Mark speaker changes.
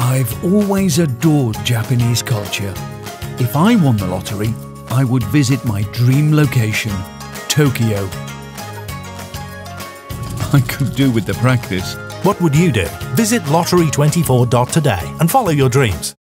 Speaker 1: I've always adored Japanese culture. If I won the lottery, I would visit my dream location, Tokyo. I could do with the practice.
Speaker 2: What would you do? Visit lottery24.today and follow your dreams.